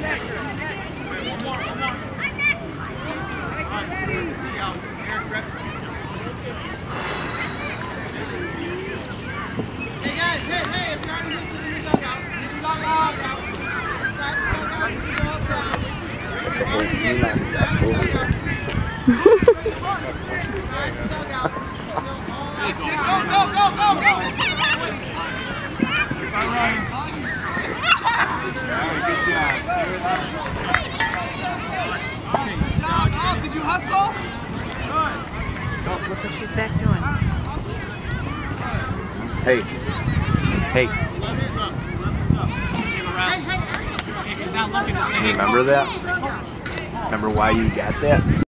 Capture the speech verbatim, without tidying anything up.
Did you hustle? Look what she's back doing. Hey. Hey. You remember that? Remember why you got that?